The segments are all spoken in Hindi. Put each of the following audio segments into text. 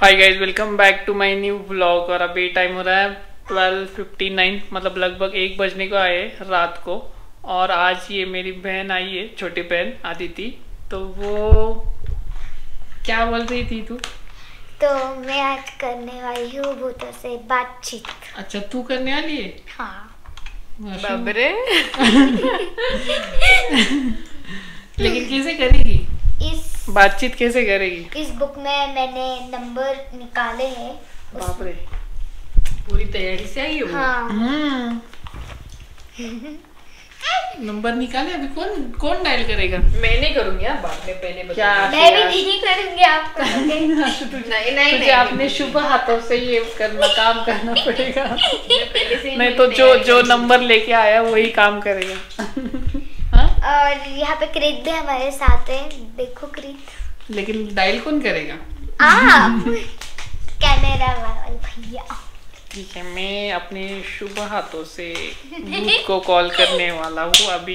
Hi guys, welcome back to my new vlog. और अभी टाइम हो रहा है 12:59, मतलब लगभग 1 बजने को आए रात को। और आज ये मेरी बहन आई है, छोटी बहन आदिति। तो वो क्या बोल रही थी तू? तो मैं आज करने वाली हूँ भूतों से बातचीत। अच्छा, तू करने वाली है? हाँ। बाबरे। लेकिन कैसे करेगी? इस बातचीत कैसे करेगी? इस बुक में मैंने नंबर निकाले हैं। बाप रे, पूरी तैयारी से आई है वो। हाँ। नंबर निकाले। अभी कौन कौन डायल करेगा? मैं नहीं करूंगी, आप बाद में पहले बता। क्या? मैं भी नहीं करूँगी, आप करोगे। नहीं तुझे अपने शुभ हाथों से ये करना काम करना पड़ेगा। पहले से नहीं तो जो नंबर लेके आया वही काम करेगा। हाँ? और यहाँ पे क्रीत भी हमारे साथ है, देखो क्रीत। लेकिन डायल कौन करेगा? आप कैमरा वाला भैया। ठीक है, मैं अपने शुभ हाथों से भूत को कॉल करने वाला हूँ अभी।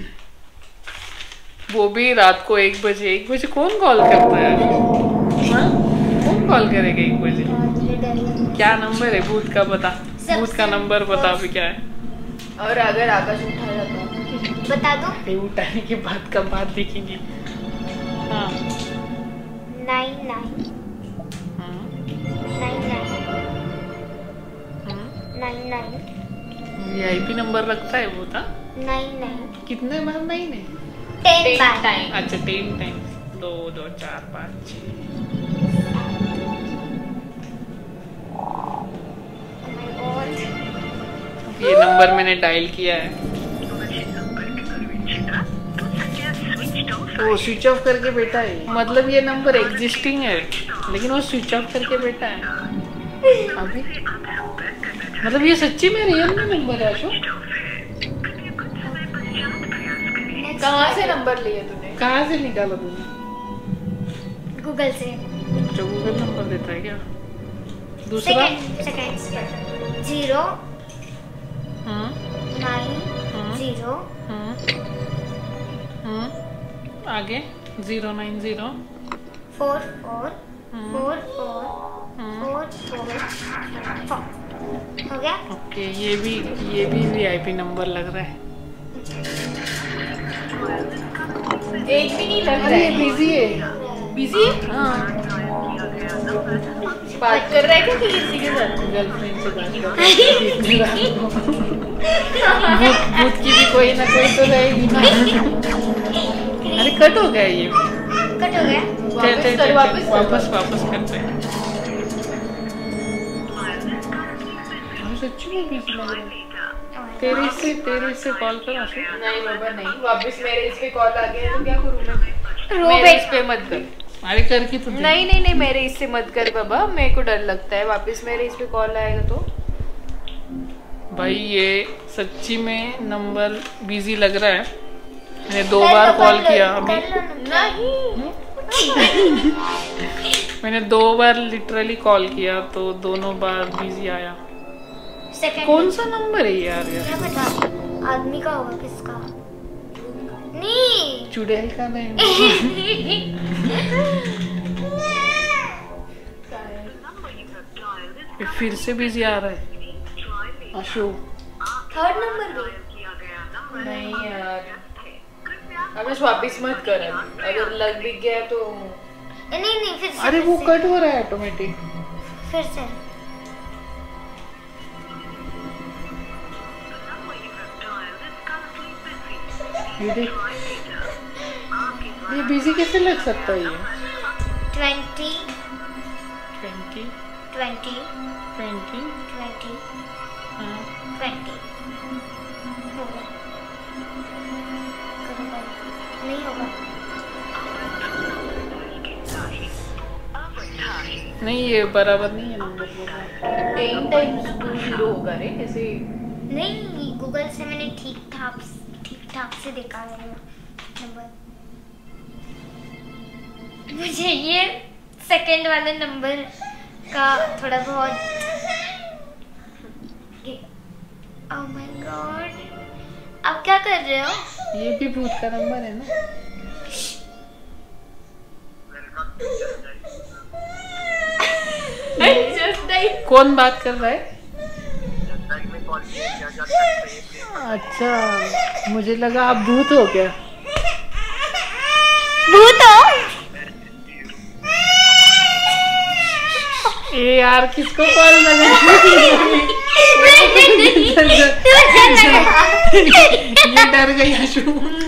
वो भी रात को 1 बजे। 1 बजे कौन कॉल करता है? हाँ? कौन कॉल करेगा 1 बजे? क्या नंबर है भूत का? बता, भूत का नंबर बता अभी क्या है। और अगर आकाश उठाया तो बता दो। ये उठाने के बाद का बात देखेंगे। हाँ। 99 99 VIP नंबर रखता है वो था। 99 कितने बार? नहीं नहीं, 10 बार। टाइम। अच्छा 10 टाइम्स। 2 2 4 5 6। ये नंबर मैंने डायल किया है। वो स्विच ऑफ करके बैठा है, मतलब ये नंबर एग्जिस्टिंग है लेकिन वो स्विच ऑफ करके बैठा है अभी। मतलब ये सच्ची में रियल में नंबर है अशोक? कहाँ से नंबर लिए तूने? कहाँ से निकाला तूने? गूगल से। जो गूगल नंबर देता है क्या? दूसरा? सेकंड 0 हाँ 9 0 आगे 090 4 4 4 4 4 4 हो गया। ओके, ये भी VIP नंबर लग रहा है। एक भी नहीं लग रहा अरे है। बिजी है। बिजी? हाँ, बात कर रहा है क्या किसी के साथ? गर्लफ्रेंड से बात कर भूत की भी कोई ना कोई तो रहेगी ना। अरे कट हो गया ये। कट हो गया। वापस करते हैं। सच्ची में बिजी लग रहा है। तेरे से कॉल करा। नहीं बाबा नहीं, वापस मेरे इस पे कॉल आ गया तो क्या करूँ मैं? मेरे इस पे मत कर। अरे करके तो दे। नहीं मेरे इससे मत कर बाबा, मेरे को डर लगता है वापस मेरे इस पे कॉल आएगा तो। भाई ये सच्ची में नंबर बिजी लग रहा है। मैंने 2 बार कॉल किया अभी। नहीं मैंने 2 बार लिटरली कॉल किया तो दोनों बार बिजी आया। कौन सा नंबर है यार? क्या पता आदमी का होगा, किसका? नहीं चुड़ैल का नहीं। फिर से बिजी आ रहा है अशोक। 3rd नंबर भी नहीं यार, अब वापिस मत कर। अगर लग भी गया तो नहीं फिर से। अरे वो कट हो रहा है ऑटोमेटिक। फिर से ये देख, ये बिजी कैसे लग सकता है? ये 20 20 20 20 20 हाँ 20 हो गया। करो भाई, नहीं होगा। नहीं, ये बराबर नहीं है नंबर। 10 टाइम्स 20 होगा रे ऐसे। नहीं, गूगल से मैंने ठीक ठाक से देखा है नंबर। मुझे ये सेकंड वाले नंबर का थोड़ा बहुत। ओह माय गॉड, आप क्या कर रहे हो? ये भी भूत का नंबर है ना? कौन बात कर रहा है? अच्छा, मुझे लगा आप भूत हो क्या? भूत हो? ए यार, किसको कॉल लगा? ये डर गई आशु।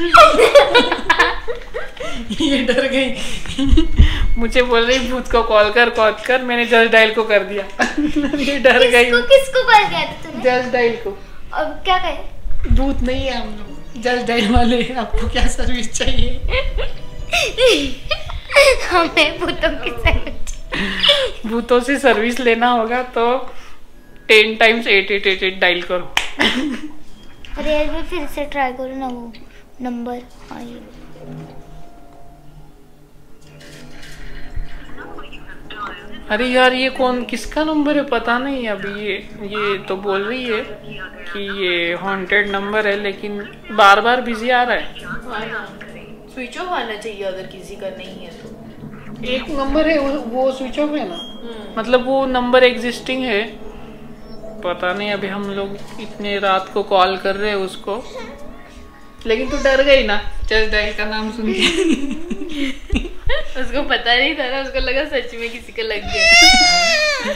ये डर गई। मुझे बोल रही भूत को कॉल कर। मैंने जस्ट डायल को कर दिया। ये डर गई। किसको कॉल किया था तूने? जस्ट डायल को। अब क्या कहे? भूत नहीं है हम लोग, जस्ट डायल वाले। आपको क्या सर्विस चाहिए? हमें भूतों की सर्विस। भूतों से सर्विस लेना होगा तो 10 times 888 डायल करो। अरे यार, मैं फिर से ट्राई करूँ ना वो नंबर। हाँ, ये अरे यार, ये कौन, किसका नंबर है पता नहीं। अभी ये तो बोल रही है कि ये हॉन्टेड नंबर है, लेकिन बार बार बिजी आ रहा है। स्विच ऑफ आना चाहिए अगर किसी का नहीं है तो। एक नंबर है वो स्विच ऑफ है ना, मतलब वो नंबर एग्जिस्टिंग है। पता नहीं, अभी हम लोग इतने रात को कॉल कर रहे हैं उसको। लेकिन तू डर गई ना जस्ट डायल का नाम सुन के? उसको पता नहीं था ना, उसको लगा सच में किसी का लग गया।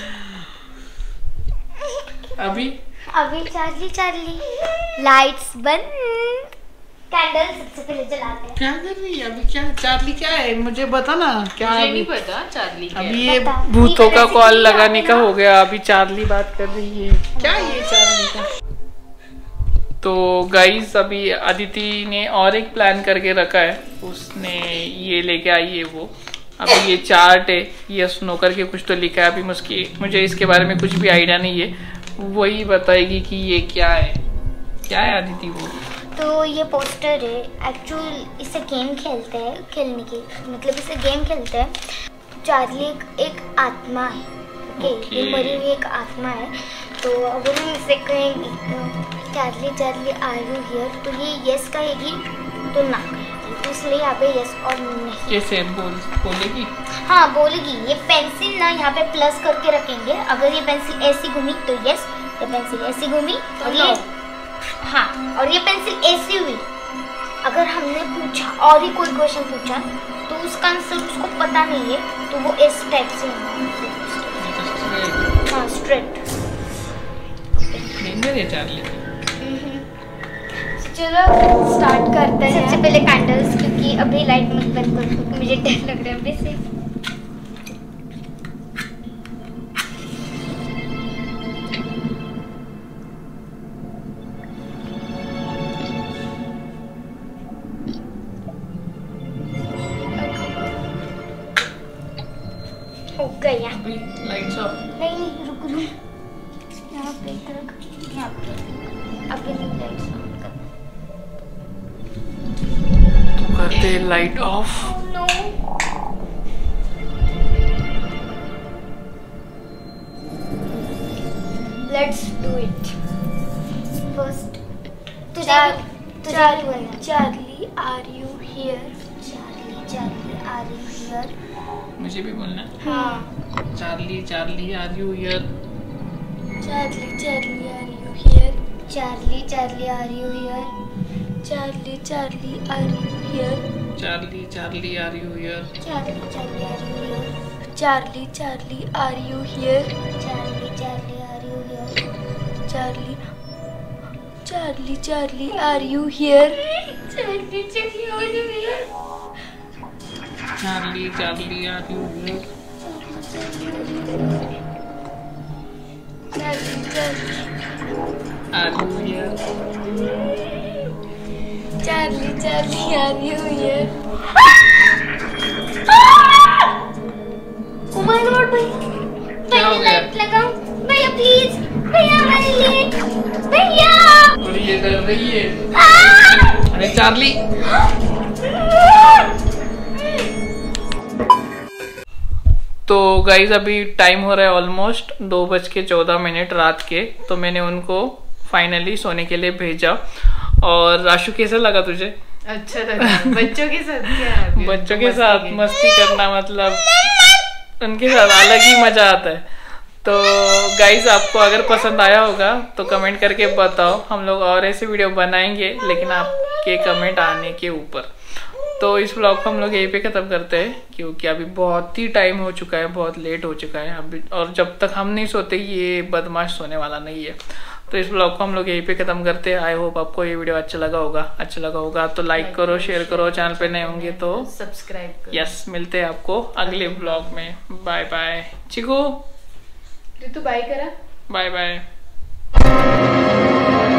अभी चार्ली लाइट्स बंद, कैंडल सबसे पहले जलाते हैं। क्या कर रही है अभी? क्या चार्ली क्या है, मुझे बता ना क्या? मुझे नहीं पता चार्ली क्या है। अभी ये भूतों का कॉल लगाने का हो गया, अभी चार्ली बात कर रही है। क्या ये चार्ली का? तो गाइस, अभी अदिति ने और एक प्लान करके रखा है। उसने ये लेके आई है वो। अभी ये चार्ट है, ये स्नोकर के कुछ तो लिखा है। अभी मुझे इसके बारे में कुछ भी आइडिया नहीं है। वही बताएगी कि ये क्या है अदिति वो। तो ये पोस्टर है। एक्चुअल इसे गेम खेलते हैं, इसे गेम खेलते हैं। चार्ली एक आत्मा है। ओके, ये मरी हुई एक आत्मा है। तो अगर हम इसे कहेंगे चार्ली आर यू हियर, तो ये यस कहेगी तो ना कहेगी, तो इसलिए यहाँ पे यस और नहीं। कैसे बोलेगी? हाँ बोलेगी। ये पेंसिल ना यहाँ पे प्लस करके रखेंगे। अगर ये पेंसिल ऐसी घूमी तो यस, ये पेंसिल ऐसी घूमी और ये हाँ, और ये पेंसिल ऐसी हुई। अगर हमने पूछा और ही कोई क्वेश्चन पूछा तो उसका आंसर उसको पता नहीं है, तो वो इस टाइप से हाँ स्ट्रेट। चार्ली चलो स्टार्ट करते हैं। सबसे पहले कैंडल्स, क्योंकि अभी लाइट मत बंद करो क्योंकि मुझे डर लग रहा है अभी से। हो गया। Lights off. नहीं रुक यहाँ पे यहाँ पे अभी नहीं लाइट्स ऑन तो करते light off. No let's do it first. Charlie are you here? Charlie are you here? मुझे भी बोलना है। हाँ। Charlie are you here? Charlie are you here? Charlie are you here? Charlie are you here? Charlie are you here? Charlie are you here? Charlie are you here? Charlie are you here? Charlie are you here? Charlie are you here? Charlie are you here? Charlie are you here? Oh my God, भैया लाइट लगाओ भैया, प्लीज भैया, हमारे लिए भैया। और ये कर रही है। अरे चार्ली, तो गाइज अभी टाइम हो रहा है ऑलमोस्ट 2:14 रात के। तो मैंने उनको फाइनली सोने के लिए भेजा। और राशु कैसा लगा तुझे? अच्छा लगा। बच्चों के साथ क्या है? बच्चों के साथ मस्ती करना मतलब उनके साथ अलग ही मजा आता है। तो गाइज आपको अगर पसंद आया होगा तो कमेंट करके बताओ, हम लोग और ऐसे वीडियो बनाएंगे लेकिन आपके कमेंट आने के ऊपर। तो इस व्लॉग को हम लोग यहीं पे ख़त्म करते हैं क्योंकि अभी बहुत ही टाइम हो चुका है, बहुत लेट हो चुका है अभी, और जब तक हम नहीं सोते ये बदमाश सोने वाला नहीं है। तो इस ब्लॉग को हम लोग यहीं पे ख़त्म करते हैं। आई होप आपको ये वीडियो अच्छा लगा होगा तो लाइक करो, शेयर करो, चैनल पे नए होंगे तो सब्सक्राइब करो। यस, मिलते हैं आपको अगले ब्लॉग में। Bye bye. Chiku Ritu bye करा। Bye bye.